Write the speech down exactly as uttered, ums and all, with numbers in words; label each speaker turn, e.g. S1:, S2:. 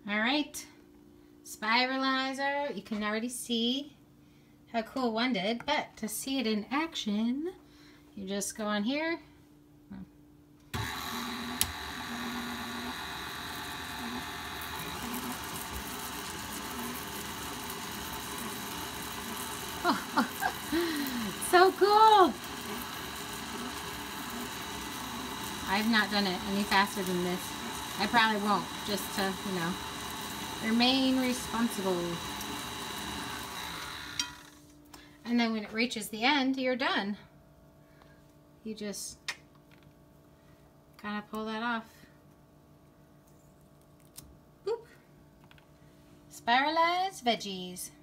S1: All right, Spiralizer. You can already see how cool one did, but to see it in action, you just go on here. So cool! I've not done it any faster than this. I probably won't, just to, you know, remain responsible. And then when it reaches the end, you're done. You just kind of pull that off. Boop. Spiralized veggies.